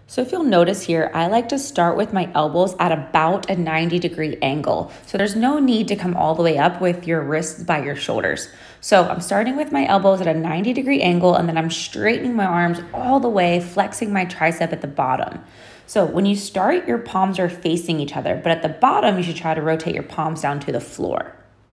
So if you'll notice here, I like to start with my elbows at about a 90-degree angle. So there's no need to come all the way up with your wrists by your shoulders. So I'm starting with my elbows at a 90-degree angle, and then I'm straightening my arms all the way, flexing my tricep at the bottom. So when you start, your palms are facing each other, but at the bottom, you should try to rotate your palms down to the floor.